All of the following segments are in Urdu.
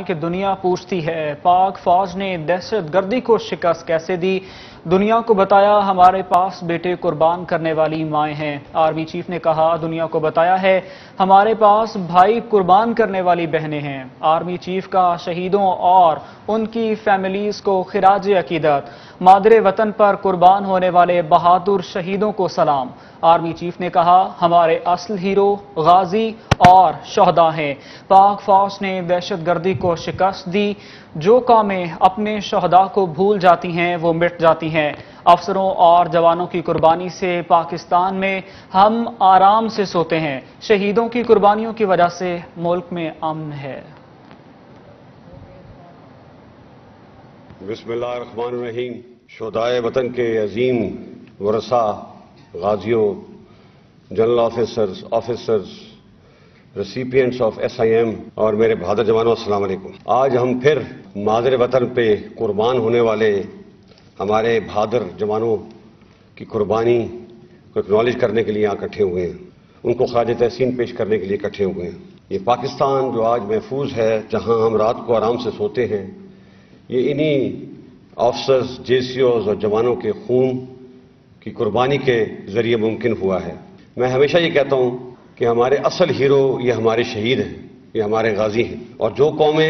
کہ دنیا پوچھتی ہے پاک فوج نے دہشت گردی کو شکست کیسے دی؟ دنیا کو بتایا ہمارے پاس بیٹے قربان کرنے والی مائیں ہیں۔ آرمی چیف نے کہا دنیا کو بتایا ہے ہمارے پاس بھائی قربان کرنے والی بہنیں ہیں۔ آرمی چیف کا شہیدوں اور ان کی فیملیز کو خراج عقیدت۔ مادر وطن پر قربان ہونے والے بہادر شہیدوں کو سلام۔ آرمی چیف نے کہا ہمارے اصل ہیرو غازی اور شہداء ہیں۔ پاک فوج نے دہشت گردی کو شکست دی۔ جو قومیں اپنے شہداء کو بھول جاتی ہیں وہ مٹ جاتی ہیں۔ افسروں اور جوانوں کی قربانی سے پاکستان میں ہم آرام سے سوتے ہیں۔ شہیدوں کی قربانیوں کی وجہ سے ملک میں امن ہے۔ بسم اللہ الرحمن الرحیم۔ شہدائے وطن کے عظیم ورثاء، غازیوں، general officers, recipients of SIM اور میرے بہادر جوانوں، السلام علیکم۔ آج ہم پھر مادر وطن پہ قربان ہونے والے ہمارے بہادر جوانوں کی قربانی کو اکنالج کرنے کے لیے یہاں اکٹھے ہوئے ہیں، ان کو خراج تحسین پیش کرنے کے لیے اکٹھے ہوئے ہیں۔ یہ پاکستان جو آج محفوظ ہے، جہاں ہم رات کو آرام سے سوتے ہیں، یہ انہی آفسرز، JCOs اور جوانوں کے خون کی قربانی کے ذریعے ممکن ہوا ہے۔ میں ہمیشہ یہ کہتا ہوں کہ ہمارے اصل ہیرو یہ ہمارے شہید ہیں، یہ ہمارے غازی ہیں، اور جو قومیں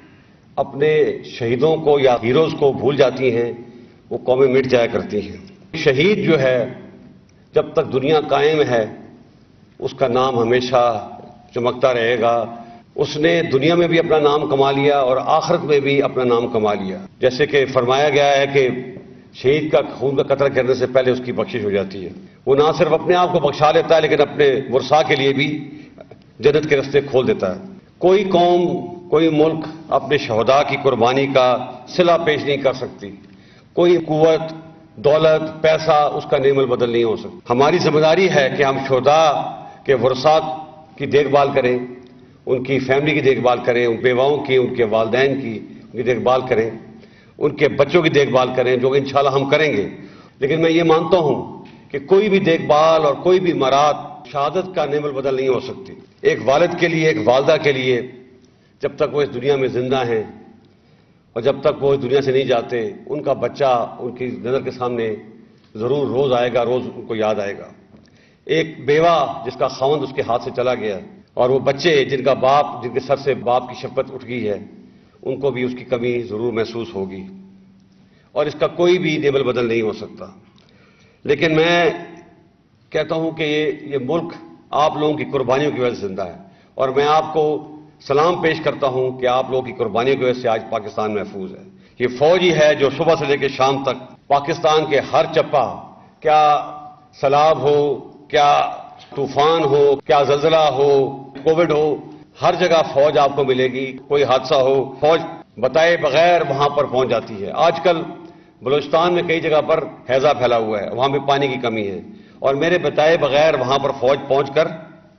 اپنے شہیدوں کو یا ہیروز کو بھول جاتی ہیں وہ قومیں مٹ جایا کرتی ہیں۔ شہید جو ہے جب تک دنیا قائم ہے اس کا نام ہمیشہ چمکتا رہے گا۔ اس نے دنیا میں بھی اپنا نام کما لیا اور آخرت میں بھی اپنا نام کما لیا۔ جیسے کہ فرمایا گیا ہے کہ شہید کا خون کا قطرہ گرنے سے پہلے اس کی بخشش ہو جاتی ہے۔ وہ نہ صرف اپنے آپ کو بخشا لیتا ہے لیکن اپنے ورثاء کے لیے بھی جنت کے راستے کھول دیتا ہے۔ کوئی قوم، کوئی ملک اپنے شہداء کی قربانی کا صلہ پیش نہیں کر سکتی۔ کوئی قوت، دولت، پیسہ اس کا نعم البدل نہیں ہو سکتا۔ ہماری ذمہ داری ہے کہ ہم شہداء کے ورثاء کی دیکھ بھال کریں، ان کی فیملی کی دیکھ بھال کریں، ان بیواؤں کی، ان کے والدین کی دیکھ بھال کریں، ان کے بچوں کی دیکھ بھال کریں، جو انشاءاللہ ہم کریں گے۔ لیکن میں یہ مانتا ہوں کہ کوئی بھی دیکھ بھال اور کوئی بھی مراد شہادت کا نعم البدل نہیں ہو سکتی۔ ایک والد کے لیے، ایک والدہ کے لیے، جب تک وہ اس دنیا میں زندہ ہیں اور جب تک وہ اس دنیا سے نہیں جاتے، ان کا بچہ ان کی نظر کے سامنے ضرور روز آئے گا، روز ان کو یاد آئے گا۔ ایک بیوہ جس کا خاوند اس کے ہاتھ سے چلا گیا، اور وہ بچے جن کا باپ، جن کے سر سے باپ کی شفقت اٹھ گئی ہے، ان کو بھی اس کی کمی ضرور محسوس ہوگی، اور اس کا کوئی بھی نعم البدل نہیں ہو سکتا۔ لیکن میں کہتا ہوں کہ یہ ملک آپ لوگوں کی قربانیوں کی وجہ سے زندہ ہے، اور میں آپ کو سلام پیش کرتا ہوں کہ آپ لوگوں کی قربانیوں کی وجہ سے آج پاکستان محفوظ ہے۔ یہ فوج ہی ہے جو صبح سے لے کے شام تک پاکستان کے ہر چپا، کیا سیلاب ہو، کیا طوفان ہو، کیا زلزلہ ہو، کووڈ ہو، ہر جگہ فوج آپ کو ملے گی۔ کوئی حادثہ ہو، فوج بتائے بغیر وہاں پر پہنچ جاتی ہے۔ آج کل بلوچستان میں کئی جگہ پر ہیضہ پھیلا ہوا ہے، وہاں پہ پانی کی کمی ہے، اور میرے بتائے بغیر وہاں پر فوج پہنچ کر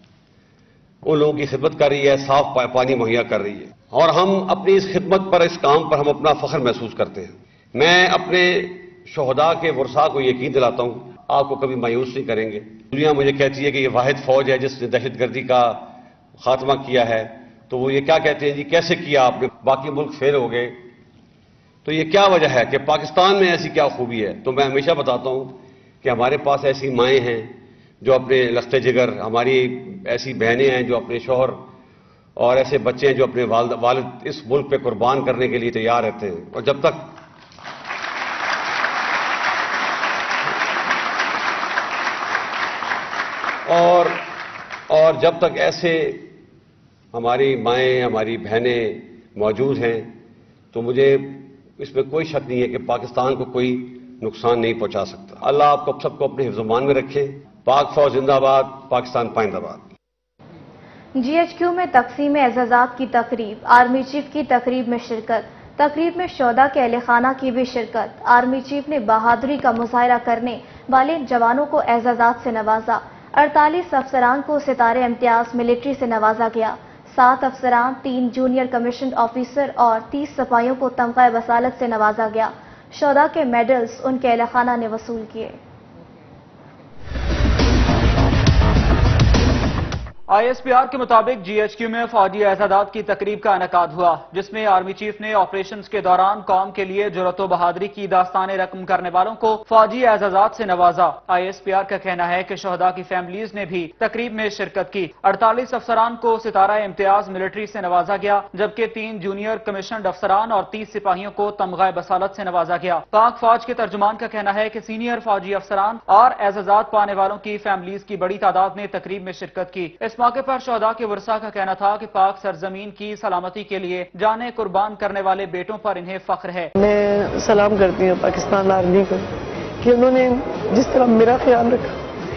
ان لوگوں کی خدمت کر رہی ہے، صاف پانی مہیا کر رہی ہے، اور ہم اپنی اس خدمت پر، اس کام پر ہم اپنا فخر محسوس کرتے ہیں۔ میں اپنے شہداء کے ورثاء کو یقین دلاتا ہوں آپ کو کبھی مایوس نہیں کریں گے۔ دنیا مجھے کہتی ہے کہ یہ واحد فوج ہے جس نے دہشت گردی کا خاتمہ کیا ہے، تو وہ یہ کیا کہتے ہیں، جی کیسے کیا آپ نے، باقی ملک فیل ہو گئے، تو یہ کیا وجہ ہے کہ پاکستان میں ایسی کیا خوبی ہے؟ تو میں ہمیشہ بتاتا ہوں کہ ہمارے پاس ایسی مائیں ہیں جو اپنے لخت جگر، ہماری ایسی بہنیں ہیں جو اپنے شوہر، اور ایسے بچے ہیں جو اپنے والد اس ملک پہ قربان کرنے کے لیے تیار رہتے ہیں، اور جب تک ایسے ہماری مائیں، ہماری بہنیں موجود ہیں تو مجھے اس میں کوئی شک نہیں ہے کہ پاکستان کو کوئی نقصان نہیں پہنچا سکتا۔ اللہ آپ کو سب کو اپنے حفظ و امان میں رکھے۔ پاک فوج زندہ باد، پاکستان پائندہ باد۔ GHQ میں تقسیم اعزازات کی تقریب، آرمی چیف کی تقریب میں شرکت۔ تقریب میں شہداء کے اہل خانہ کی بھی شرکت۔ آرمی چیف نے بہادری کا مظاہرہ کرنے والے جوانوں کو اعزازات سے نوازا۔ 48 افسران کو ستارے امتیاز ملٹری سے نوازا گیا۔ 7 افسران، 3 جونیئر کمیشنڈ آفیسر اور 30 سپاہیوں کو تمغہ وصالت سے نوازا گیا۔ شہداء کے میڈلز ان کے اہل خانہ نے وصول کیے۔ ISPR کے مطابق GHQ میں فوجی اعزازات کی تقریب کا انعقاد ہوا، جس میں آرمی چیف نے آپریشنز کے دوران قوم کے لیے جرأت و بہادری کی داستانیں رقم کرنے والوں کو فوجی اعزازات سے نوازا۔ ISPR کا کہنا ہے کہ شہداء کی فیملیز نے بھی تقریب میں شرکت کی۔ 48 افسران کو ستارہ امتیاز ملٹری سے نوازا گیا، جبکہ 3 جونیئر کمیشنڈ افسران اور 30 سپاہیوں کو تمغہ بصالت سے نوازا گیا۔ پاک فوج کے ترجمان کا کہنا ہے کہ سینئر فوجی افسران اور اعزازات پانے والوں کی فیملیز کی بڑی تعداد نے تقریب میں شرکت کی۔ اس موقع پر شہداء کے ورثاء کا کہنا تھا کہ پاک سرزمین کی سلامتی کے لیے جانیں قربان کرنے والے بیٹوں پر انہیں فخر ہے۔ میں سلام کرتی ہوں پاکستان آرمی کو کہ انہوں نے جس طرح میرا خیال رکھا،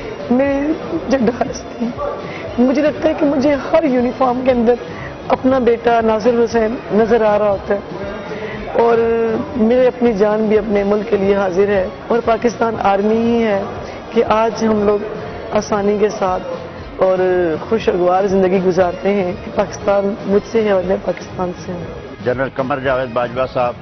میری جگہ ہستی۔ مجھے لگتا ہے کہ مجھے ہر یونیفارم کے اندر اپنا بیٹا ناصر حسین نظر آ رہا ہوتا ہے، اور میرے اپنی جان بھی اپنے ملک کے لیے حاضر ہے، اور پاکستان آرمی ہی ہے کہ آج ہم لوگ آسانی کے ساتھ اور خوشگوار زندگی گزارتے ہیں۔ پاکستان مجھ سے ہے اور میں پاکستان سے ہوں۔ جنرل قمر جاوید باجوہ صاحب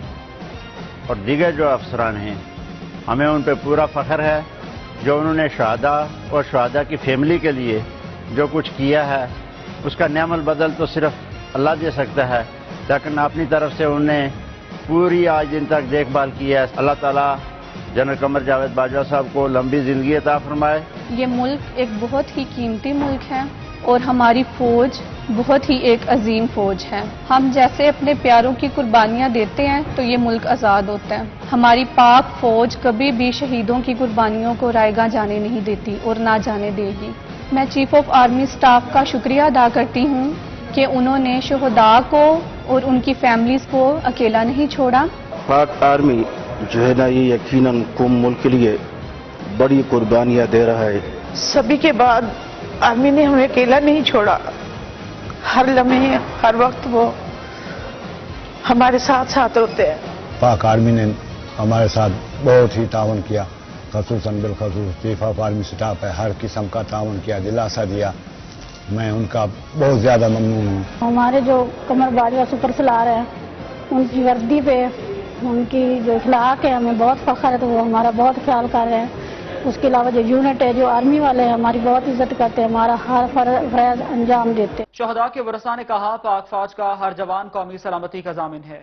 اور دیگر جو افسران ہیں، ہمیں ان پہ پورا فخر ہے، جو انہوں نے شہداء اور شہداء کی فیملی کے لیے جو کچھ کیا ہے، اس کا نعم البدل تو صرف اللہ دے سکتا ہے، لیکن اپنی طرف سے انہوں نے پوری آج دن تک دیکھ بھال کی ہے۔ اللہ تعالیٰ جنرل قمر جاوید باجوہ صاحب کو لمبی زندگی عطا فرمائے۔ یہ ملک ایک بہت ہی قیمتی ملک ہے اور ہماری فوج بہت ہی ایک عظیم فوج ہے۔ ہم جیسے اپنے پیاروں کی قربانیاں دیتے ہیں تو یہ ملک آزاد ہوتا ہے۔ ہماری پاک فوج کبھی بھی شہیدوں کی قربانیوں کو رائیگاں جانے نہیں دیتی اور نہ جانے دے گی۔ میں چیف آف آرمی سٹاف کا شکریہ ادا کرتی ہوں کہ انہوں نے شہداء کو اور ان کی فیملیز کو اکیلا نہیں چھوڑا۔ پاک آرمی جو ہے نا، یہ یقیناً قوم ملک کے لیے بڑی قربانیاں دے رہا ہے۔ سبھی کے بعد آرمی نے ہمیں اکیلا نہیں چھوڑا، ہر لمحے ہر وقت وہ ہمارے ساتھ ساتھ ہوتے ہیں۔ پاک آرمی نے ہمارے ساتھ بہت ہی تعاون کیا، خصوصاً بالخصوص چیف آف آرمی سٹاف ہے، ہر قسم کا تعاون کیا، دلاسا دیا۔ میں ان کا بہت زیادہ ممنون ہوں۔ ہمارے جو قمر باجوہ سپر سالار ہیں، ان کی وردی پہ ان کی جو اخلاق ہے ہمیں بہت فخر ہے، تو وہ ہمارا بہت خیال کر رہے ہیں۔ اس کے علاوہ جو یونٹ ہے، جو آرمی والے ہیں، ہماری بہت عزت کرتے ہیں، ہمارا ہر فرض انجام دیتے ہیں۔ شہداء کے ورثاء نے کہا پاک فوج کا ہر جوان قومی سلامتی کا ضامن ہے۔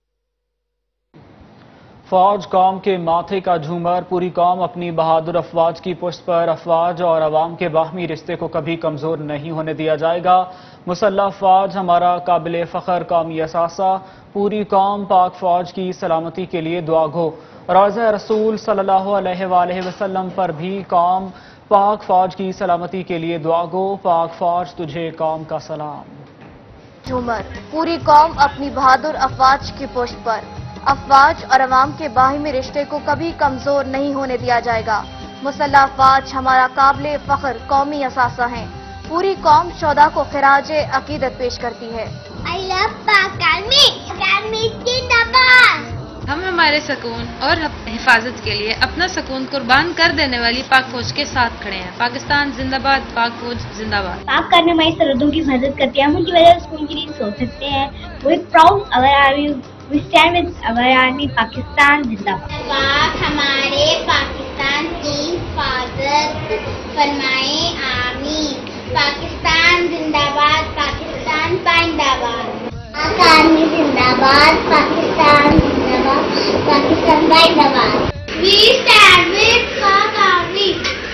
فوج قوم کے ماتھے کا جھومر، پوری قوم اپنی بہادر افواج کی پشت پر، افواج اور عوام کے باہمی رشتے کو کبھی کمزور نہیں ہونے دیا جائے گا۔ مسلح فوج ہمارا قابل فخر قومی اثاثہ، پوری قوم پاک فوج کی سلامتی کے لیے دعا گو۔ روضہ رسول صلی اللہ علیہ وآلہ وسلم پر بھی قوم پاک فوج کی سلامتی کے لیے دعا گو، پاک فوج تجھے قوم کا سلام۔ جھومر، پوری قوم اپنی بہادر افواج کی پشت پر، افواج اور عوام کے باہمی رشتے کو کبھی کمزور نہیں ہونے دیا جائے گا۔ مسلح افواج ہمارا قابل فخر قومی اثاثہ ہیں، پوری قوم شہداء کو خراج عقیدت پیش کرتی ہے۔ I love Pak army, army زندہ باد۔ ہم ہمارے سکون اور حفاظت کے لیے اپنا سکون قربان کر دینے والی پاک فوج کے ساتھ کھڑے ہیں۔ پاکستان زندہ باد، پاک فوج زندہ باد۔ پاک آرمی ہماری سرحدوں کی حفاظت کرتے ہیں، ہم ان کی وجہ سے سکون کے لیے سو سکتے ہیں۔ We proud our army, we stand with our army، Pakistan زندہ باد۔ پاک ہمارے پاکستان کی حفاظت فرمائے آمین۔ پاکستان زندہ باد، پاکستان پائندہ باد۔ پاک آرمی زندہ باد، پاکستان زندہ باد، پاکستان پائندہ باد۔ We stand with Pak army,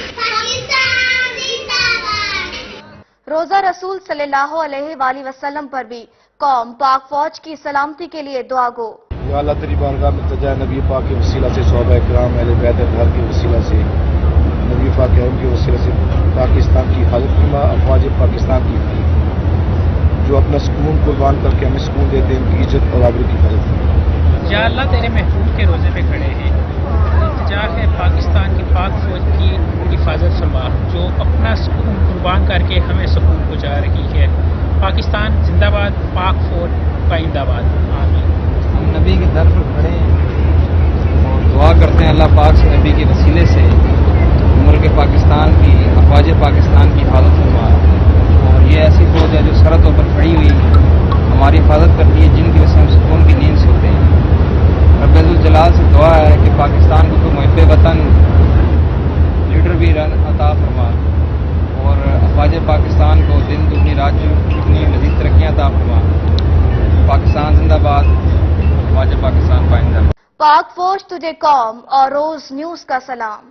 Pakistan زندہ باد۔ روزہ رسول صلی اللہ علیہ وآلہ وسلم پر بھی قوم پاک فوج کی سلامتی کے لیے دعا گو۔ یا اللہ تیری بارگاہ میں التجا نبی پاک کے وسیلہ سے، صحابہ کرام اہل بیت اطہار کے وسیلہ سے، نبی پاک کے وسیلہ سے پاکستان کی حفاظت فرما، افواج پاکستان کی حفاظت فرما، جو اپنا سکون قربان کر کے ہمیں سکون دیتے ہیں، ان کی عزت اور آبرو کی حفاظت فرما۔ یا اللہ تیرے محبوب کے روزے پہ کھڑے ہیں، التجا ہے پاکستان کی پاک فوج کی حفاظت فرما، جو اپنا سکون قربان کر کے ہمیں سکون پہنچا رہی ہے۔ پاکستان زندہ باد، پاک فوج پائندہ باد، آمین۔ ہم نبی کے در پر کھڑے ہیں اور دعا کرتے ہیں اللہ پاک سے نبی کے وسیلے سے ملک پاکستان کی، افواج پاکستان کی حفاظت فرما، اور یہ ایسی فوج ہے جو سرحدوں پر کھڑی ہوئی ہماری حفاظت کرتی ہے، جن کی وجہ سے ہم سکون کی نیند سوتے ہیں۔ رب الجلال سے دعا ہے کہ پاکستان کو تو محب وطن لیڈر بھی عطا فرما، اور افواج پاکستان کو دن पाक फौज तुझे कौम और रोज न्यूज का सलाम।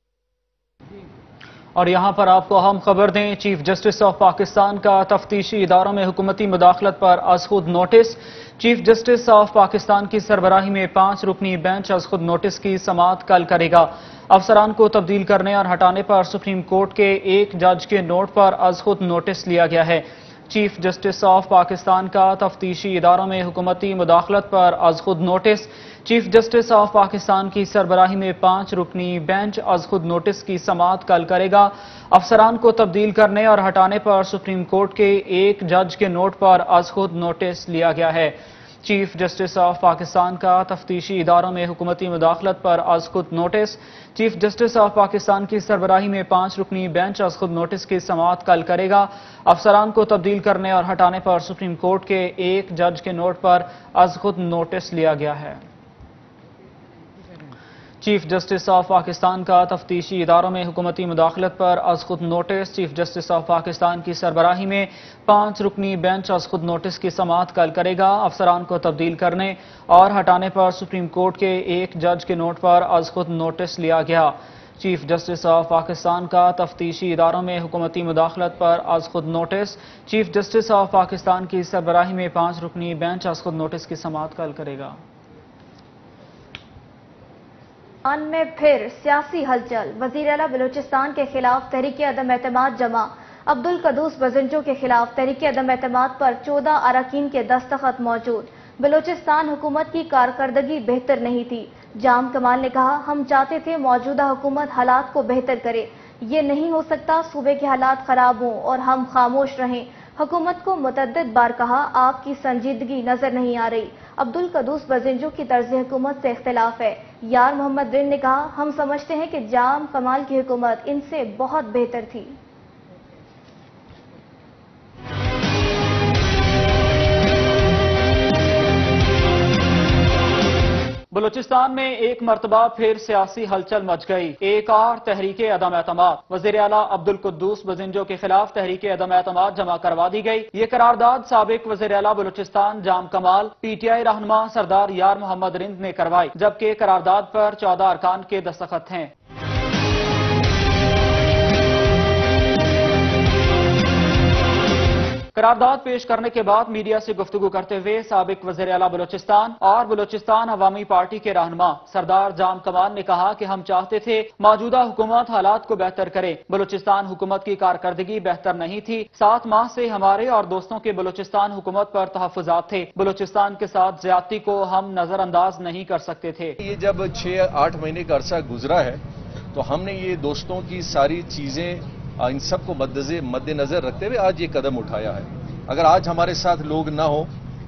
और यहाँ पर आपको अहम खबर दें, चीफ जस्टिस ऑफ पाकिस्तान का तफ्तीशी इदारों में हुकूमती मुदाखलत पर आज खुद नोटिस। चीफ जस्टिस ऑफ पाकिस्तान की सरबराही में 5 रुकनी बेंच आज खुद नोटिस की समाअत कल करेगा। अफसरान को तब्दील करने और हटाने पर सुप्रीम कोर्ट के एक जज के नोट पर आज खुद नोटिस लिया गया है। चीफ जस्टिस ऑफ पाकिस्तान का तफ्तीशी इदारों में हुकूमती मुदाखलत पर आज खुद नोटिस। चीफ जस्टिस ऑफ पाकिस्तान की सरबराही में 5 रुकनी बेंच आज खुद नोटिस की समाअत कल करेगा। अफसरान को तब्दील करने और हटाने पर सुप्रीम कोर्ट के एक जज के नोट पर आज खुद नोटिस लिया गया है। चीफ जस्टिस ऑफ पाकिस्तान का तफ्तीशी इदारों में हुकूमती मुदाखलत पर आज खुद नोटिस। चीफ जस्टिस ऑफ पाकिस्तान की सरबराही में 5 रुकनी बेंच आज खुद नोटिस की समाअत कल करेगा। अफसरान को तब्दील करने और हटाने पर सुप्रीम कोर्ट के एक जज के नोट पर आज खुद नोटिस लिया गया है। चीफ जस्टिस ऑफ पाकिस्तान का तफ्तीशी इदारों में हुकूमती मुदाखलत पर आज खुद नोटिस। चीफ जस्टिस ऑफ पाकिस्तान की सरबराही में 5 रुकनी बेंच आज खुद नोटिस की समाअत कल करेगा। अफसरान को तब्दील करने और हटाने पर सुप्रीम कोर्ट के एक जज के नोट पर आज खुद नोटिस लिया गया। चीफ जस्टिस ऑफ पाकिस्तान का तफ्तीशी इदारों में हुकूमती मुदाखलत पर आज खुद नोटिस। चीफ जस्टिस ऑफ पाकिस्तान की सरबराही में 5 रुकनी बेंच आज खुद नोटिस की समाअत कल करेगा। में फिर सियासी हलचल। वजीर आला बलूचिस्तान के खिलाफ तहरीक अदम एतमाद जमा। अब्दुल कद्दूस बजिंजो के खिलाफ तहरीक अदम एतमाद पर 14 अरकान के दस्तखत मौजूद। बलूचिस्तान हुकूमत की कारकर्दगी बेहतर नहीं थी। जाम कमाल ने कहा, हम चाहते थे मौजूदा हुकूमत हालात को बेहतर करे। ये नहीं हो सकता सूबे के हालात खराब हों और हम खामोश रहें। हुकूमत को मुतअद्दिद बार कहा, आपकी संजीदगी नजर नहीं आ रही। अब्दुल कद्दूस बजिंजो की तर्ज हुकूमत से इख्तिलाफ है। यार मोहम्मद रिन ने कहा, हम समझते हैं कि जाम कमाल की हुकूमत इनसे बहुत बेहतर थी। बलूचिस्तान में एक मरतबा फिर सियासी हलचल मच गई। एक और तहरीके अदम एतमाद। वज़ीर आला अब्दुल कुद्दूस बजिंजो के खिलाफ तहरीके अदम एतमाद जमा करवा दी गई। ये करारदाद साबिक वज़ीर आला बलूचिस्तान जाम कमाल PTI रहनुमा सरदार यार मोहम्मद रिंद ने करवाई, जबकि करारदाद पर 14 अरकान के दस्तखत हैं। करारदाद पेश करने के बाद मीडिया से गुफ्तगू करते हुए साबिक वज़ीर आला बलूचिस्तान और बलूचिस्तान अवामी पार्टी के रहनुमा सरदार जाम कमाल ने कहा कि हम चाहते थे मौजूदा हुकूमत हालात को बेहतर करे। बलूचिस्तान हुकूमत की कारकर्दगी बेहतर नहीं थी। 7 माह से हमारे और दोस्तों के बलूचिस्तान हुकूमत पर तहफ़्फ़ुज़ात थे। बलूचिस्तान के साथ ज्यादती को हम नजरअंदाज नहीं कर सकते थे। ये जब 6-8 महीने का अरसा गुजरा है तो हमने ये दोस्तों की सारी चीजें इन सबको मद्देनजर रखते हुए आज ये कदम उठाया है। अगर आज हमारे साथ लोग ना हो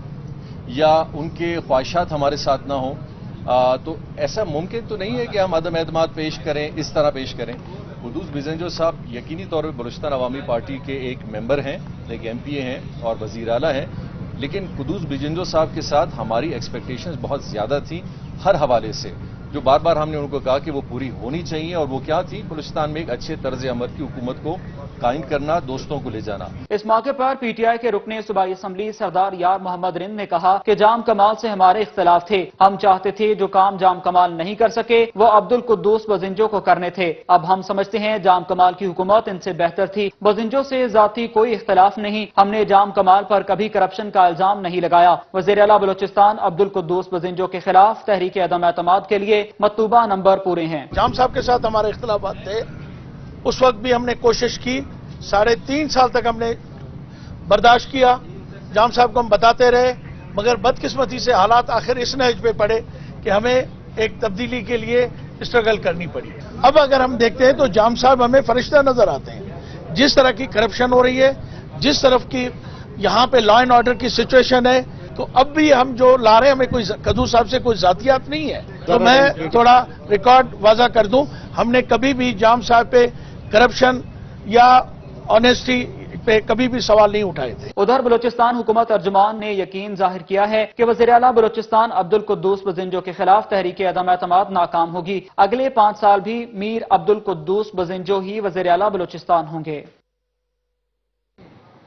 या उनके ख्वाहिशात हमारे साथ ना हो तो ऐसा मुमकिन तो नहीं है कि हम अदम एतमाद पेश करें, इस तरह पेश करें। कुद्दूस बजिंजो साहब यकीनी तौर पर बलूचिस्तान अवामी पार्टी के एक मेंबर हैं, एक MPA हैं और वजीर आला हैं, लेकिन कुद्दूस बजिंजो साहब के साथ हमारी एक्सपेक्टेशंस बहुत ज्यादा थी हर हवाले से, जो बार बार हमने उनको कहा कि वो पूरी होनी चाहिए। और वो क्या थी? बलूचिस्तान में एक अच्छे तर्ज अमल की हुकूमत को कायम करना, दोस्तों को ले जाना। इस मौके पर PTI के रुकने सूबाई असम्बली सरदार यार मोहम्मद रिंद ने कहा कि जाम कमाल से हमारे इख्तिलाफ थे। हम चाहते थे जो काम जाम कमाल नहीं कर सके वो अब्दुल कुद्दूस बजिंजो को करने थे। अब हम समझते हैं जाम कमाल की हुकूमत इनसे बेहतर थी। बजिंजो से जाती कोई इख्तिलाफ नहीं। हमने जाम कमाल पर कभी करप्शन का इल्जाम नहीं लगाया। वज़ीर आला बलूचिस्तान अब्दुल कुद्दूस बजिंजो के खिलाफ तहरीक अदम एतमाद के लिए मतलूबा नंबर पूरे हैं। जाम साहब के साथ हमारे इख्तिलाफात थे, उस वक्त भी हमने कोशिश की। 3.5 साल तक हमने बर्दाश्त किया। जाम साहब को हम बताते रहे, मगर बदकिस्मती से हालात आखिर इस नहज पे पड़े कि हमें एक तब्दीली के लिए स्ट्रगल करनी पड़ी। अब अगर हम देखते हैं तो जाम साहब हमें फरिश्ता नजर आते हैं। जिस तरह की करप्शन हो रही है, जिस तरफ की यहाँ पे लॉ एंड ऑर्डर की सिचुएशन है, तो अब भी हम जो ला रहे हैं हमें कोई कद्दूस साहब से कोई जातियात नहीं है। तो मैं थोड़ा रिकॉर्ड वाजा कर दूं, हमने कभी भी जाम साहब पे करप्शन या ऑनेस्टी पे कभी भी सवाल नहीं उठाए थे। उधर बलूचिस्तान हुकूमत अर्जुमान ने यकीन जाहिर किया है कि वज़ीर आला बलूचिस्तान अब्दुल कुद्दूस बजिंजो के खिलाफ तहरीक अदम एतमाद नाकाम होगी। अगले 5 साल भी मीर अब्दुल कुद्दूस बजिंजो ही वज़ीर आला बलूचिस्तान होंगे।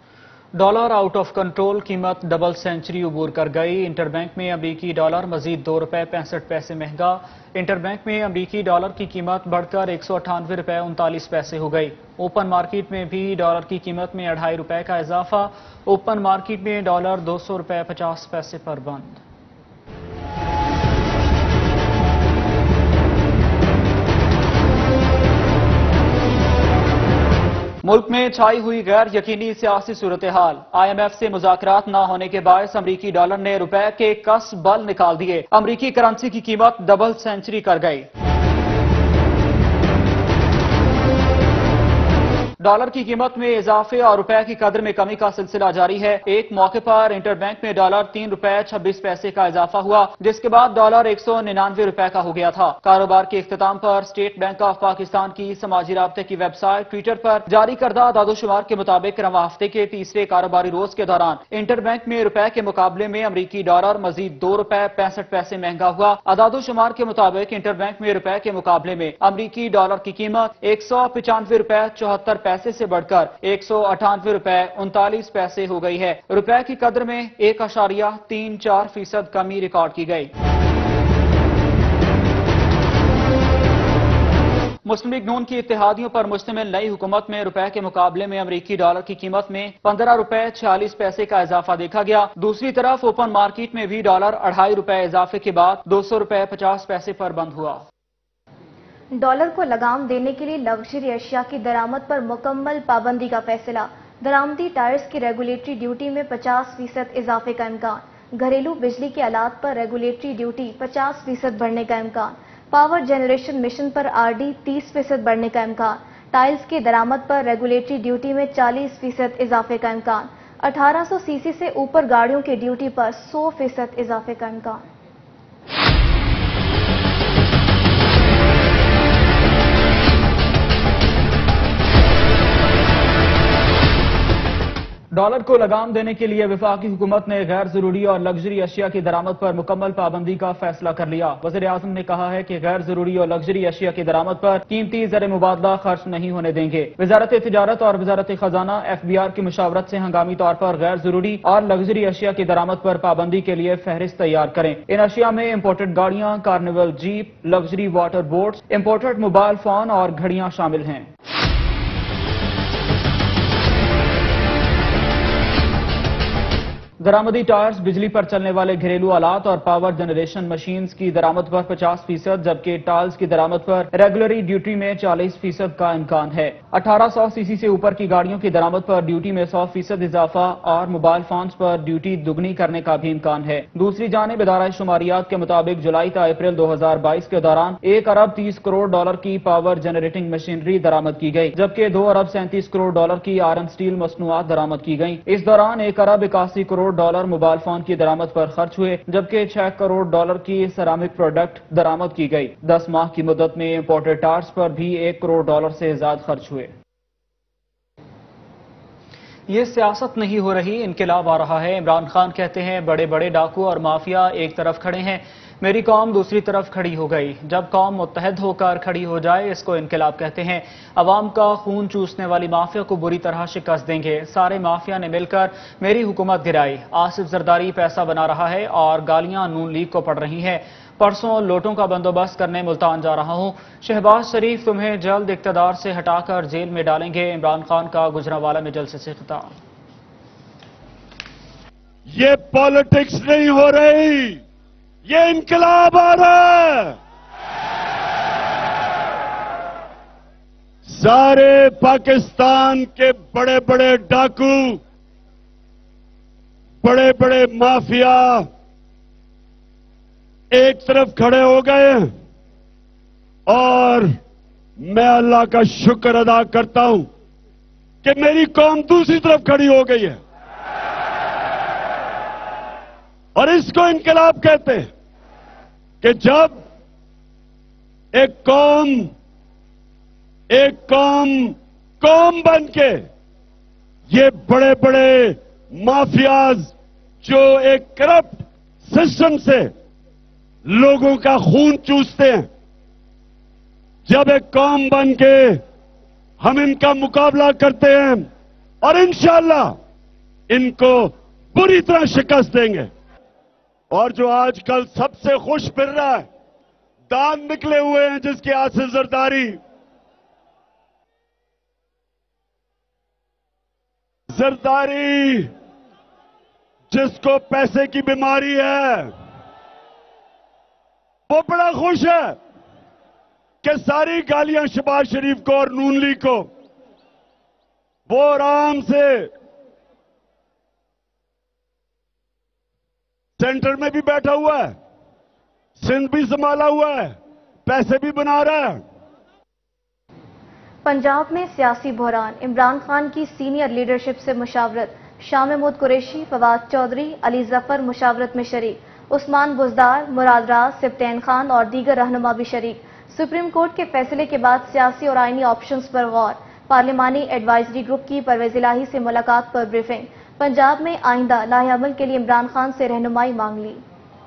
डॉलर आउट ऑफ कंट्रोल, कीमत डबल सेंचुरी अबूर कर गई। इंटरबैंक में अमरीकी डॉलर मजीद ₹2.65 महंगा। इंटरबैंक में अमरीकी डॉलर की कीमत बढ़कर ₹198.39 हो गई। ओपन मार्केट में भी डॉलर की कीमत में ₹2.5 का इजाफा। ओपन मार्केट में डॉलर ₹200.50 पर बंद। मुल्क में छाई हुई गैर यकीनी सियासी सूरत हाल। IMF से मुज़ाकरात न होने के बायस अमरीकी डॉलर ने रुपए के कस बल निकाल दिए। अमरीकी करेंसी की कीमत डबल सेंचुरी कर गई। डॉलर की कीमत में इजाफे और रुपए की कदर में कमी का सिलसिला जारी है। एक मौके पर इंटरबैंक में डॉलर ₹3.26 का इजाफा हुआ, जिसके बाद डॉलर ₹199 का हो गया था। कारोबार के इख्तिताम पर स्टेट बैंक ऑफ पाकिस्तान की समाजी राब्ते की वेबसाइट ट्विटर पर जारी करदा दादोशुमार के मुताबिक रवां हफ्ते के तीसरे कारोबारी रोज के दौरान इंटरबैंक में रुपए के मुकाबले में अमरीकी डॉलर मजीद ₹2.65 महंगा हुआ। अदादोशुमार के मुताबिक इंटरबैंक में रुपए के मुकाबले में अमरीकी डॉलर की कीमत ₹195.74 से बढ़कर ₹198.39 हो गई है। रुपए की कदर में 1.34% कमी रिकॉर्ड की गई। मुस्लिम लीग नून की इत्तेहादियों पर मुश्तमिल नई हुकूमत में रुपए के मुकाबले में अमरीकी डॉलर की कीमत में ₹15.46 का इजाफा देखा गया। दूसरी तरफ ओपन मार्केट में भी डॉलर ₹2.5 इजाफे के बाद ₹200.50 पर बंद हुआ। डॉलर को लगाम देने के लिए लग्जरी अशिया की दरामद पर मुकम्मल पाबंदी का फैसला। दरामदी टायर्स की रेगुलेटरी ड्यूटी में 50% इजाफे का इम्कान। घरेलू बिजली के आलात पर रेगुलेटरी ड्यूटी 50% बढ़ने का इम्कान। पावर जनरेशन मिशन पर RD 30% बढ़ने का इम्कान। टाइल्स की दरामद पर रेगुलेटरी ड्यूटी में 40% इजाफे का इम्कान। 1800 सीसी से ऊपर गाड़ियों की ड्यूटी पर 100% इजाफे का इम्कान। डॉलर को लगाम देने के लिए वफाकी हुकूमत ने गैर जरूरी और लग्जरी अशिया की दरामद पर मुकम्मल पाबंदी का फैसला कर लिया। वज़ीर आज़म ने कहा है कि गैर जरूरी और लग्जरी अशिया की दरामद पर कीमती ज़र मुबादला खर्च नहीं होने देंगे। वजारत तिजारत और वजारत खजाना FBR की मुशावरत से हंगामी तौर पर गैर जरूरी और लग्जरी अशिया की दरामद पर पाबंदी के लिए फहरिस्त तैयार करें। इन अशिया में इम्पोर्टेड गाड़ियां, carnival jeep, luxury water boats, imported mobile phone और घड़ियां शामिल हैं। दरामदी टायर्स, बिजली पर चलने वाले घरेलू आलात और पावर जनरेशन मशीन्स की दरामद पर 50%, जबकि टाइल्स की दरामद पर रेगुलरी ड्यूटी में 40% का इम्कान है। 1800 सीसी से ऊपर की गाड़ियों की दरामद पर ड्यूटी में 100% इजाफा और मोबाइल फोन्स पर ड्यूटी दुगनी करने का भी इम्कान है। दूसरी जानिब इदारा शुमारियात के मुताबिक जुलाई से अप्रैल 2022 के दौरान $1 अरब 30 करोड़ की पावर जनरेटिंग मशीनरी दरामद की गई, जबकि $2 अरब 37 करोड़ की आयरन स्टील मसनूआत दरामद की गई। इस दौरान $1 अरब 81 करोड़ मोबाइल फोन की दरामद पर खर्च हुए, जबकि $6 करोड़ की सेरामिक प्रोडक्ट दरामद की गई। 10 माह की मुद्दत में इंपोर्टेड टायर्स पर भी $1 करोड़ से ज्यादा खर्च हुए। ये सियासत नहीं हो रही, इनकलाब आ रहा है। इमरान खान कहते हैं बड़े बड़े डाकू और माफिया एक तरफ खड़े हैं, मेरी कौम दूसरी तरफ खड़ी हो गई। जब कौम मुत्तहद होकर खड़ी हो जाए, इसको इनकलाब कहते हैं। अवाम का खून चूसने वाली माफिया को बुरी तरह शिकस्त देंगे। सारे माफिया ने मिलकर मेरी हुकूमत गिराई। आसिफ जरदारी पैसा बना रहा है और गालियां नून लीग को पड़ रही हैं। परसों लोटों का बंदोबस्त करने मुल्तान जा रहा हूं। शहबाज शरीफ तुम्हें जल्द इक्तदार से हटाकर जेल में डालेंगे। इमरान खान का गुजरांवाला में जलसे से खिताब। ये पॉलिटिक्स नहीं हो रही, ये इनकलाब आ रहा है। सारे पाकिस्तान के बड़े बड़े डाकू, बड़े बड़े माफिया एक तरफ खड़े हो गए और मैं अल्लाह का शुक्र अदा करता हूं कि मेरी कौम दूसरी तरफ खड़ी हो गई है और इसको इनकलाब कहते हैं कि जब एक कौम बन के ये बड़े बड़े माफियाज जो एक करप्ट सिस्टम से लोगों का खून चूसते हैं, जब एक कौम बन के हम इनका मुकाबला करते हैं और इंशाअल्लाह इनको पूरी तरह शिकस्त देंगे। और जो आजकल सबसे खुश फिर रहा है, दांत निकले हुए हैं जिसके हाथ से जरदारी, जिसको पैसे की बीमारी है, वो बड़ा खुश है कि सारी गालियां शहबाज शरीफ को और नून लीग को, वो आराम से सेंटर में भी बैठा हुआ है, सिंध भी संभाला हुआ है, पैसे भी बना रहा है। पंजाब में सियासी बहरान, इमरान खान की सीनियर लीडरशिप से मुशावरत, शाह महमूद कुरैशी, फवाद चौधरी, अली जफर मुशावरत में शरीक, उस्मान बुजदार, मुराद राज, सिब्तैन खान और दीगर रहनुमा भी शरीक। सुप्रीम कोर्ट के फैसले के बाद सियासी और आईनी ऑप्शंस पर गौर, पार्लिमानी एडवाइजरी ग्रुप की परवेज इलाही से मुलाकात पर ब्रीफिंग, पंजाब में आइंदा लाहेअमल के लिए इमरान खान से रहनुमाई मांग ली।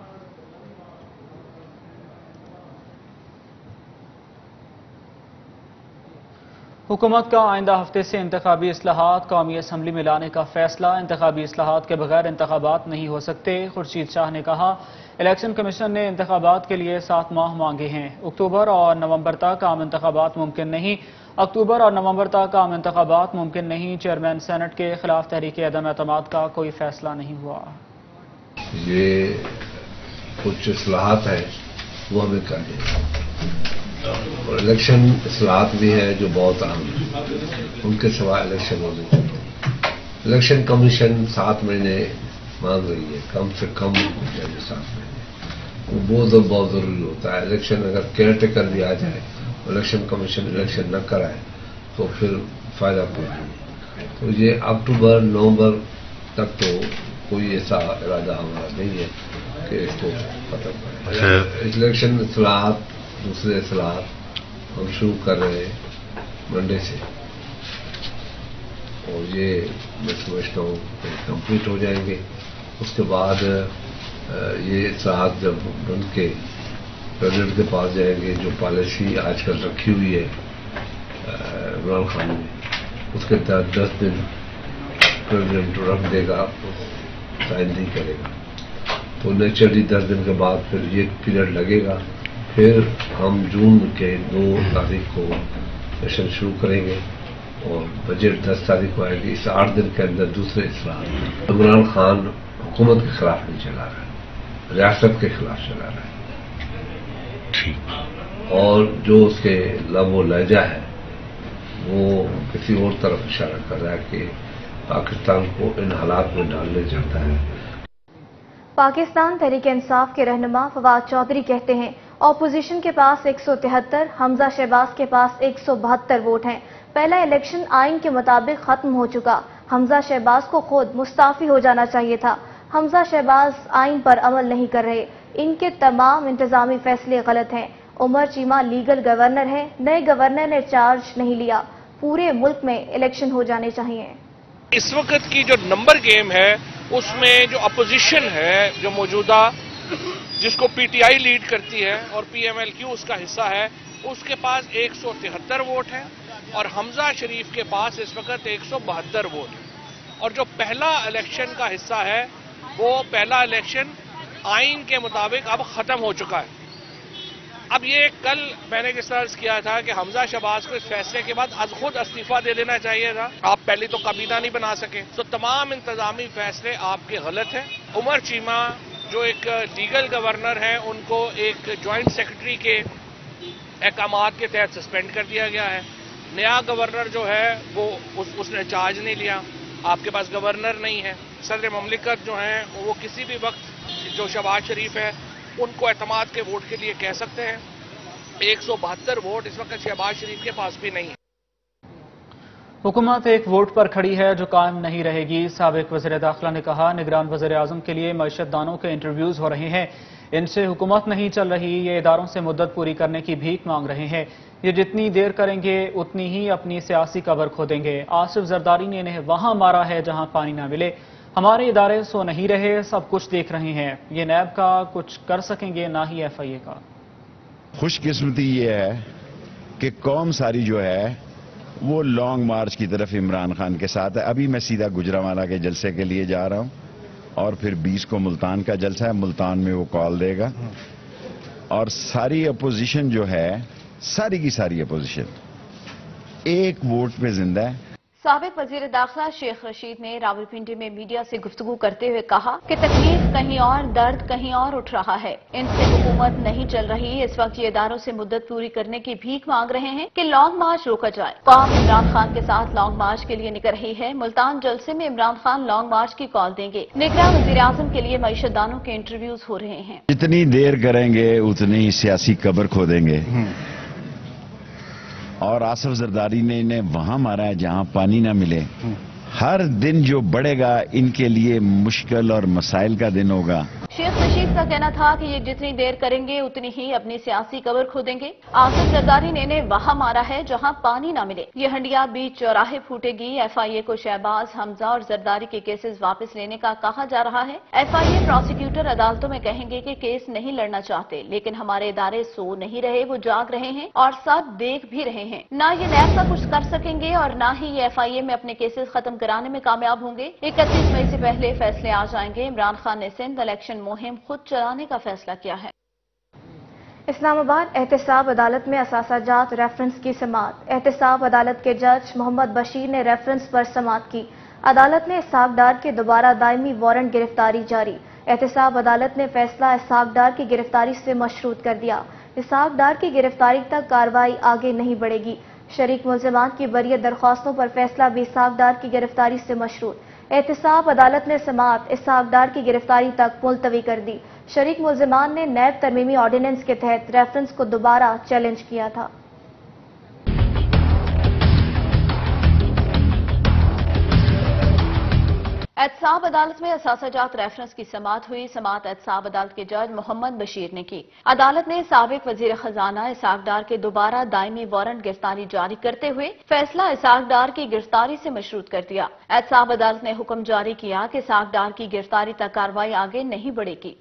हुकूमत का आइंदा हफ्ते से इंतखाबी इस्लाहात कौमी असम्बली में लाने का फैसला, इंतखाबी इस्लाहात के बगैर इंतखाबात नहीं हो सकते। खुर्शीद शाह ने कहा, इलेक्शन कमीशन ने इंतखाबात के लिए 7 माह मांगे हैं। अक्टूबर और नवंबर तक आम इंतखाबात मुमकिन नहीं, अक्टूबर और नवंबर तक आम इंतखाबात मुमकिन नहीं। चेयरमैन सेनेट के खिलाफ तहरीक अदम एतमाद का कोई फैसला नहीं हुआ। ये कुछ इस्लाहात है वो हमें करनी, और इलेक्शन इस्लाहात भी है जो बहुत अहम है, उनके सिवा इलेक्शन होने चाहिए। इलेक्शन कमीशन 7 महीने मांग रही है, कम से कम 7 महीने, वो बहुत जरूरी होता है। इलेक्शन अगर केयर टेकर भी आ जाए, इलेक्शन कमीशन इलेक्शन न कराए तो फिर फायदा कोई नहीं। तो ये अक्टूबर नवंबर तक तो कोई ऐसा इरादा हमारा नहीं है कि इसको खत्म करें। इलेक्शन इस्लाहात, दूसरे इस्लाहात हम शुरू कर रहे हैं मंडे से, और ये मैं समझता हूँ कंप्लीट हो जाएंगे। उसके बाद ये इस्लाहात जब बन के प्रेसिडेंट के पास जाएंगे, जो पॉलिसी आजकल रखी हुई है इमरान खान ने, उसके तहत 10 दिन प्रेसिडेंट रख देगा, साइन नहीं करेगा, तो नेचुरली 10 दिन के बाद फिर ये पीरियड लगेगा। फिर हम जून के 2 तारीख को सेशन शुरू करेंगे और बजट 10 तारीख को आएगी। इस 8 दिन के अंदर दूसरे इस्लाहात। इमरान खान हुकूमत के खिलाफ नहीं चला रहा है, रियासत के खिलाफ चला रहा है, और जो उसके लब व लहजा है वो किसी और तरफ इशारा कर रहा है कि पाकिस्तान को इन हालात में डालने चाहता है। पाकिस्तान तहरीक इंसाफ के रहनुमा फवाद चौधरी कहते हैं, ऑपोजिशन के पास 173, हमजा शहबाज के पास 172 वोट हैं। पहला इलेक्शन आइन के मुताबिक खत्म हो चुका। हमजा शहबाज को खुद मुस्ताफी हो जाना चाहिए था। हमजा शहबाज आइन पर अमल नहीं कर रहे, इनके तमाम इंतजामी फैसले गलत हैं। उमर चीमा लीगल गवर्नर है, नए गवर्नर ने चार्ज नहीं लिया। पूरे मुल्क में इलेक्शन हो जाने चाहिए। इस वक्त की जो नंबर गेम है उसमें जो अपोजिशन है, जो मौजूदा जिसको पीटीआई लीड करती है और पीएमएलक्यू उसका हिस्सा है, उसके पास 173 वोट है और हमजा शरीफ के पास इस वक्त 172 वोट है। और जो पहला इलेक्शन का हिस्सा है वो पहला इलेक्शन आइन के मुताबिक अब खत्म हो चुका है। अब ये कल मैंने जिस तरह किया था कि हमजा शहबाज को इस फैसले के बाद खुद इस्तीफा दे देना चाहिए था, आप पहले तो काबीना नहीं बना सके, तो तमाम इंतजामी फैसले आपके गलत हैं। उमर चीमा जो एक लीगल गवर्नर हैं, उनको एक ज्वाइंट सेक्रेटरी के अहकामात के तहत सस्पेंड कर दिया गया है। नया गवर्नर जो है वो उसने चार्ज नहीं लिया। आपके पास गवर्नर नहीं है। सदर ममलिकत जो हैं वो किसी भी वक्त जो शहबाज शरीफ है उनको एतमाद के वोट के लिए कह सकते हैं। 172 वोट इस वक्त शहबाज शरीफ के पास भी नहीं है। हुकूमत एक वोट पर खड़ी है जो कायम नहीं रहेगी। साबिक वज़ीर दाखिला ने कहा, निगरान वज़ीर आज़म के लिए मईशतदानों के इंटरव्यूज हो रहे हैं, इनसे हुकूमत नहीं चल रही, ये इदारों से मुद्दत पूरी करने की भीख मांग रहे हैं। ये जितनी देर करेंगे उतनी ही अपनी सियासी कबर खोदेंगे। आसिफ जरदारी ने इन्हें वहां मारा है जहां पानी ना मिले। हमारे इदारे सो नहीं रहे, सब कुछ देख रहे हैं। ये नैब का कुछ कर सकेंगे, ना ही FIA का। खुशकिस्मती ये है कि कौम सारी जो है وہ لانگ مارچ کی طرف عمران خان کے ساتھ ہے. ابھی میں سیدھا گجرانوالہ کے جلسے کے لیے جا رہا ہوں اور پھر 20 کو ملتان کا جلسہ ہے. ملتان میں وہ کال دے گا اور ساری اپوزیشن جو ہے، ساری کی ساری اپوزیشن ایک ووٹ پہ زندہ ہے. سابق وزیر داخلہ شیخ رشید نے راولپنڈی میں میڈیا سے گفتگو کرتے ہوئے کہا کہ تکلیف کہیں اور، درد کہیں اور اٹھ رہا ہے. ان سے حکومت نہیں چل رہی. اس وقت یہ اداروں سے مدت پوری کرنے کی بھیک مانگ رہے ہیں کہ لانگ مارچ روکا جائے. قوم عمران خان کے ساتھ لانگ مارچ کے لیے نکل رہی ہے. ملتان جلسے میں عمران خان لانگ مارچ کی کال دیں گے. نگراں وزیر اعظم کے لیے معیشت دانوں کے انٹرویوز ہو رہے ہیں. جتنی دیر کریں گے اتنی سیاسی قبر کھودیں گے. اور آصف زرداری نے انہیں وہاں مارا ہے جہاں پانی نہ ملے. ہر دن جو بڑھے گا ان کے لیے مشکل اور مسائل کا دن ہوگا. شیخ رشید کا کہنا تھا کہ یہ جتنی دیر کریں گے اتنی ہی اپنی سیاسی قبر کھودیں گے. آصف زرداری نے انہیں وہاں مارا ہے جہاں پانی نہ ملے. یہ ہنڈیا بیچ چوراہے پھوٹے گی. ایف آئی اے کو شہباز، حمزہ اور زرداری کے کیسز واپس لینے کا کہا جا رہا ہے. ایف آئی اے پروسیکیوٹر عدالتوں میں کہیں گے کہ کیس نہیں لڑنا چاہتے، لیکن ہمارے ادارے سو نہیں رہے، وہ جاگ رہے ہیں اور ساتھ دیکھ بھی رہے ہیں. نہ یہ نیب کا کچھ کر سکیں گے اور نہ ہی یہ ایف آئی اے میں اپنے کیسز ختم کرانے میں کامیاب ہوں گے. 31 مئی سے پہلے فیصلے آ جائیں گے. عمران خان نے سندھ الیکشن مہم خود چلانے کا فیصلہ کیا ہے. اسلام آباد احتساب عدالت میں اثاثہ جات ریفرنس کی سماعت. احتساب عدالت کے جج محمد بشیر نے ریفرنس پر سماعت کی. عدالت نے اسحاق ڈار کے دوبارہ دائمی وارنٹ گرفتاری جاری. احتساب عدالت نے فیصلہ اسحاق ڈار کی گرفتاری سے مشروط کر دیا. اسحاق ڈار کی گرفتاری تک کارروائی آگے نہیں بڑھے گی. شریک ملزمان کی بریت درخواستوں پر فیصلہ بھی اسحاق ڈار کی گرفتاری سے مشروط. احتساب عدالت نے سماعت اسحاق ڈار کی گرفتاری تک ملتوی کر دی. شریک ملزمان نے نیب ترمیمی آرڈیننس کے تحت ریفرنس کو دوبارہ چیلنج کیا تھا. احتساب عدالت میں اثاثہ جات ریفرنس کی سماعت ہوئی. سماعت احتساب عدالت کے جج محمد بشیر نے کی. عدالت نے سابق وزیر خزانہ اسحاق ڈار کے دوبارہ دائمی وارنٹ گرفتاری جاری کرتے ہوئے فیصلہ اسحاق ڈار کی گرفتاری سے مشروط کر دیا. احتساب عدالت نے حکم جاری کیا کہ اسحاق ڈار کی گرفتاری تک کارروائی آگے نہیں بڑھے گی.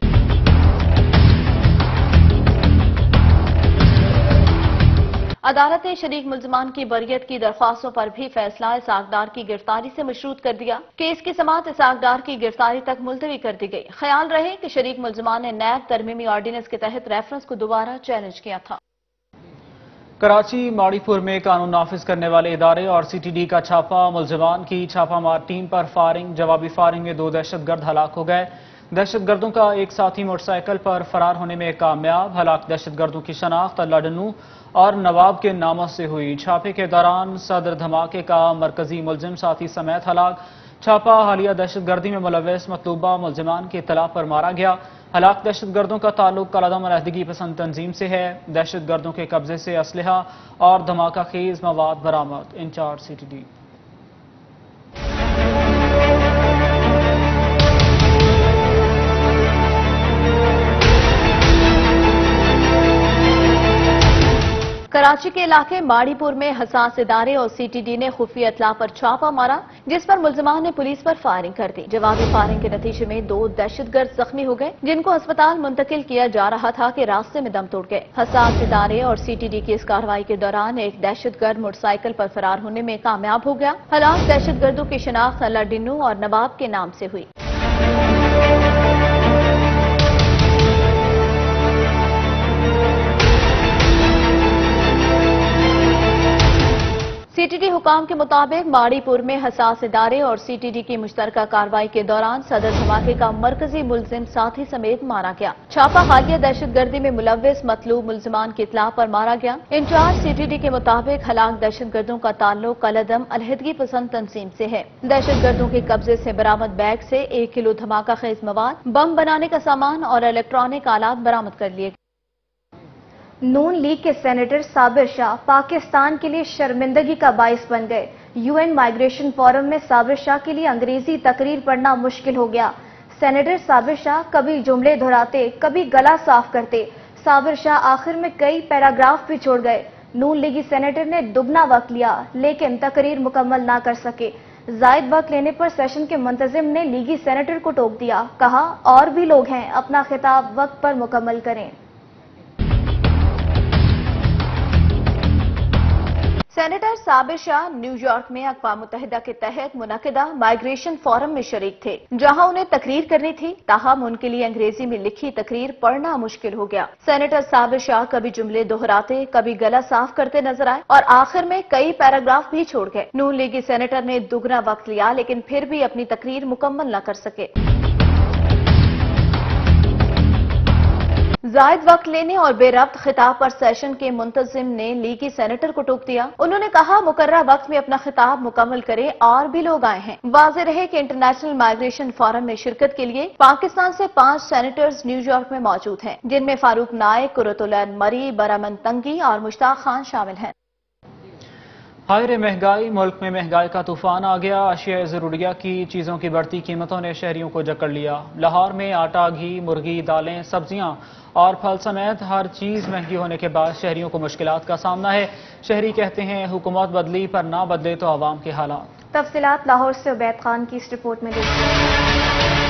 عدالت نے شریک ملزمان کی بریت کی درخواستوں پر بھی فیصلہ اسحاق ڈار کی گرفتاری سے مشروط کر دیا. کیس کی سماعت اسحاق ڈار کی گرفتاری تک ملتوی کر دی گئی. خیال رہے کہ شریک ملزمان نے نیب ترمیمی آرڈیننس کے تحت ریفرنس کو دوبارہ چیلنج کیا تھا. کراچی ماڑی پور میں قانون نافذ کرنے والے ادارے اور سی ٹی ڈی کا چھاپا. ملزمان کی چھاپا مار ٹیم پر فائرنگ. جوابی فائرنگ میں 2 دہشت گرد ہلاک ہو گئے. دہشت گردوں کا ایک ساتھی موٹر سائیکل پر فرار ہونے میں کامیاب. ہلاک دہشت گردوں کی شناخت اللہ ڈنو اور نواب کے ناموں سے ہوئی. چھاپے کے دوران صدر دھماکے کا مرکزی ملزم ساتھی سمیت ہلاک. چھاپا حالیہ دہشت گردی میں ملوث مطلوبہ ملزمان کی اطلاع پر مارا گیا. ہلاک دہشت گردوں کا تعلق کالعدم علیحدگی پسند تنظیم سے ہے. دہشت گردوں کے قبضے سے اسلحہ اور دھماکہ خیز مواد برآمد. Incharge C T D. Karachi کے علاقے ماڑی پور میں حساس ادارے اور سی ٹی ڈی نے خفیہ اطلاع پر چھاپا مارا، جس پر ملزمان نے پولیس پر فائرنگ کر دی. جوابی فائرنگ کے نتیجے میں 2 دہشت گرد زخمی ہو گئے، جن کو ہسپتال منتقل کیا جا رہا تھا کہ راستے میں دم توڑ گئے. حساس ادارے اور سی ٹی ڈی کی اس کارروائی کے دوران ایک دہشت گرد موٹر سائیکل پر فرار ہونے میں کامیاب ہو گیا. ہلاک دہشت گردوں کی شناخت اللہ ڈنو اور نواب کے نام سے ہوئی. سی ٹی ڈی حکام کے مطابق ماڑی پور میں حساس ادارے اور سی ٹی ڈی کی مشترکہ کارروائی کے دوران صدر دھماکے کا مرکزی ملزم ساتھی سمیت مارا گیا. چھاپا حالیہ دہشت گردی میں ملوث مطلوب ملزمان کی اطلاع پر مارا گیا. انچارج سی ٹی ڈی کے مطابق ہلاک دہشت گردوں کا تعلق کالعدم علیحدگی پسند تنظیم سے ہے. دہشت گردوں کے قبضے سے برآمد بیگ سے 1 کلو دھماکہ خیز مواد، بم بنانے کا سامان اور الیکٹرانک آلات برآمد کر لیے. نون لیگ کے سینیٹر صابر شاہ پاکستان کے لیے شرمندگی کا باعث بن گئے. یو این مائیگریشن فورم میں صابر شاہ کے لیے انگریزی تقریر پڑھنا مشکل ہو گیا. سینیٹر صابر شاہ کبھی جملے دہراتے، کبھی گلا صاف کرتے. صابر شاہ آخر میں کئی پیراگراف بھی چھوڑ گئے. نون لیگی سینیٹر نے دگنا وقت لیا لیکن تقریر مکمل نہ کر سکے. زائد وقت لینے پر سیشن کے منتظم نے لیگی سینیٹر کو ٹوک دیا. کہا اور بھی لوگ ہیں، اپنا خطاب وقت پر مکمل کریں. Senator Sabir Shah New York میں اقوام متحدہ کے تحت منعقدہ مائیگریشن فورم میں شریک تھے، جہاں انہیں تقریر کرنی تھی، تاہم ان کے لیے انگریزی میں لکھی تقریر پڑھنا مشکل ہو گیا۔ سینیٹر صابر شاہ کبھی جملے دہراتے، کبھی گلا صاف کرتے نظر آئے اور آخر میں کئی پیراگراف بھی چھوڑ گئے۔ نون لیگی سینیٹر نے دگنا وقت لیا لیکن پھر بھی اپنی تقریر مکمل نہ کر سکے۔ زائد وقت لینے اور بے ربط خطاب پر سیشن کے منتظم نے لیگی سینیٹر کو ٹوک دیا۔ انہوں نے کہا مقررہ وقت میں اپنا خطاب مکمل کرے، اور بھی لوگ آئے ہیں۔ واضح رہے کہ انٹرنیشنل مائیگریشن فورم میں شرکت کے لیے پاکستان سے 5 سینیٹرز نیو یارک میں موجود ہیں، جن میں فاروق نائک، قرۃ العین مری، برامن تنگی اور مشتاق خان شامل ہیں۔ ہائر مہنگائی، ملک میں مہنگائی کا طوفان آ گیا۔ اشیاء ضروریہ کی چیزوں کی بڑھتی قیمتوں نے شہریوں کو جکڑ لیا۔ لاہور میں آٹا، گھی، مرغی، دالیں، سبزیاں اور پھل سمیت ہر چیز مہنگی ہونے کے بعد شہریوں کو مشکلات کا سامنا ہے۔ شہری کہتے ہیں حکومت بدلی پر نہ بدلے تو عوام کے حالات۔ تفصیلات لاہور سے عبید خان کی اس رپورٹ میں دیکھتے ہیں۔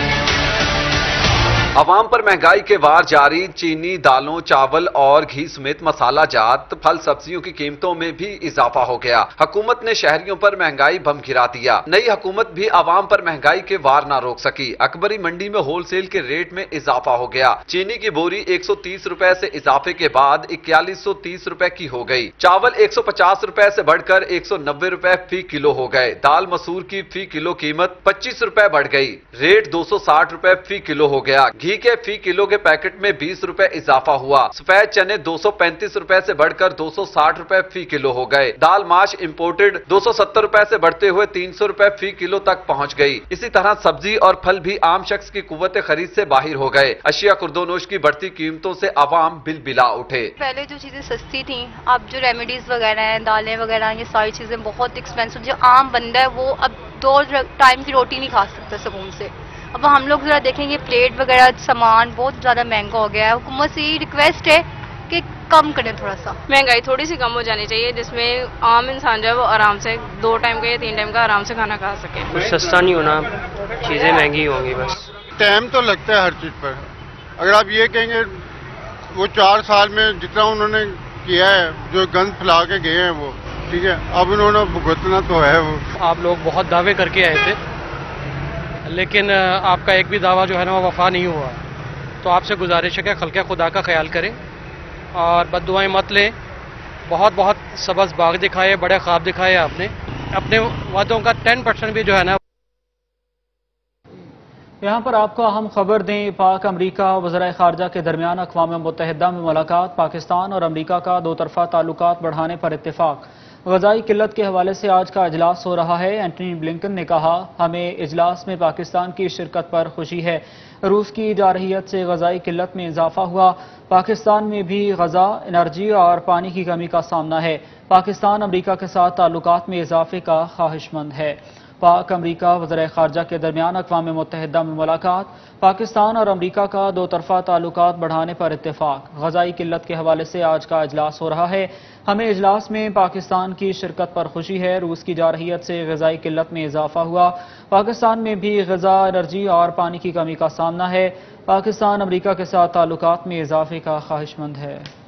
عوام پر مہنگائی کے وار جاری، چینی، دالوں، چاول اور گھی سمیت مسالہ جات، پھل سبزیوں کی قیمتوں میں بھی اضافہ ہو گیا۔ حکومت نے شہریوں پر مہنگائی بم گرا دیا۔ نئی حکومت بھی عوام پر مہنگائی کے وار نہ روک سکی۔ اکبری منڈی میں ہول سیل کے ریٹ میں اضافہ ہو گیا۔ چینی کی بوری 130 روپے سے اضافے کے بعد 4130 روپے کی ہو گئی۔ چاول 150 روپے سے بڑھ کر 190 روپے فی کلو ہو گئے۔ دال مسور کی فی کلو قیمت 25 روپے بڑھ گئی، ریٹ 260 روپے فی کلو ہو گیا۔ گھی کے فی کلو کے پیکٹ میں 20 روپے اضافہ ہوا۔ سفید چنے 235 روپے سے بڑھ کر 260 روپے فی کلو ہو گئے۔ دال ماش امپورٹڈ 270 روپے سے بڑھتے ہوئے 300 روپے فی کلو تک پہنچ گئی۔ اسی طرح سبزی اور پھل بھی عام شخص کی قوت خرید سے باہر ہو گئے۔ اشیاء خوردونوش کی بڑھتی قیمتوں سے عوام بلا اٹھے۔ پہلے جو چیزیں سستی تھیں، اب جو ریمیڈیز وغیرہ ہیں، دالیں وغیرہ، یہ ساری چیزیں بہت ایکسپینسو۔ جو عام بندہ ہے وہ اب 2 ٹائم کی روٹی نہیں کھا سکتا سکون سے۔ اب ہم لوگ ذرا دیکھیں گے پلیٹ وغیرہ سامان بہت زیادہ مہنگا ہو گیا ہے۔ حکومت سے یہ ریکویسٹ ہے کہ کم کریں تھوڑا سا، مہنگائی تھوڑی سی کم ہو جانی چاہیے، جس میں عام انسان جو ہے وہ آرام سے 2 ٹائم کا یا 3 ٹائم کا آرام سے کھانا کھا سکے۔ کچھ سستا نہیں ہونا، چیزیں مہنگی ہوں گی بس۔ ٹائم تو لگتا ہے ہر چیز پر۔ اگر آپ یہ کہیں گے وہ 4 سال میں جتنا انہوں نے کیا ہے، جو گند پھیلا کے گئے ہیں وہ ٹھیک ہے، اب انہوں نے بھگتنا تو ہے۔ وہ آپ لوگ بہت دعوے کر کے آئے تھے، لیکن آپ کا ایک بھی دعویٰ جو ہے نا وہ وفا نہیں ہوا، تو آپ سے گزارش ہے کہ خلق خدا کا خیال کریں اور بد دعائیں مت لیں۔ بہت بہت سبز باغ دکھائے، بڑے خواب دکھائے آپ نے، اپنے وعدوں کا 10% بھی جو ہے نا۔ یہاں پر آپ کو اہم خبر دیں، پاک امریکہ وزرائے خارجہ کے درمیان اقوام متحدہ میں ملاقات، پاکستان اور امریکہ کا 2 طرفہ تعلقات بڑھانے پر اتفاق۔ غذائی قلت کے حوالے سے آج کا اجلاس ہو رہا ہے۔ اینٹونی بلنکن نے کہا ہمیں اجلاس میں پاکستان کی شرکت پر خوشی ہے۔ روس کی جارحیت سے غذائی قلت میں اضافہ ہوا۔ پاکستان میں بھی غذا، انرجی اور پانی کی کمی کا سامنا ہے۔ پاکستان امریکہ کے ساتھ تعلقات میں اضافے کا خواہش مند ہے۔ پاک امریکہ وزرائے خارجہ کے درمیان اقوام متحدہ میں ملاقات، پاکستان اور امریکہ کا 2 طرفہ تعلقات بڑھانے پر اتفاق۔ غذائی قلت کے حوالے سے آج کا اجلاس ہو رہا ہے۔ ہمیں اجلاس میں پاکستان کی شرکت پر خوشی ہے۔ روس کی جارحیت سے غذائی قلت میں اضافہ ہوا۔ پاکستان میں بھی غذا، انرجی اور پانی کی کمی کا سامنا ہے۔ پاکستان امریکہ کے ساتھ تعلقات میں اضافے کا خواہش مند ہے۔